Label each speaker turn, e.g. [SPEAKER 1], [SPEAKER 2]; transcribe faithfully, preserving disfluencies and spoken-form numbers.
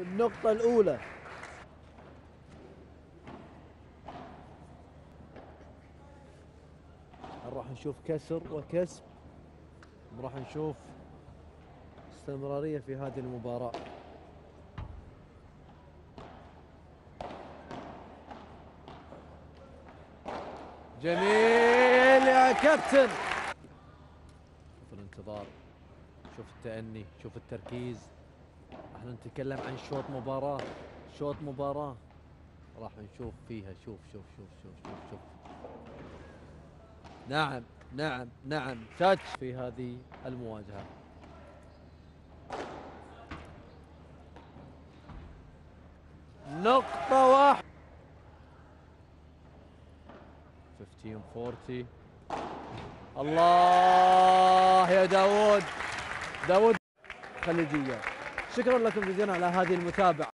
[SPEAKER 1] النقطة الأولى. راح نشوف كسر وكسب، راح نشوف استمرارية في هذه المباراة. جميل يا كابتن. شوف الانتظار، شوف التأني، شوف التركيز. احنا نتكلم عن شوط مباراة، شوط مباراة راح نشوف فيها. شوف شوف شوف شوف شوف شوف نعم نعم نعم تاتش في هذه المواجهة. نقطة واحدة. خمسة عشر أربعين. الله يا داود، داود خليجية. شكرا لكم جزيلا على هذه المتابعة.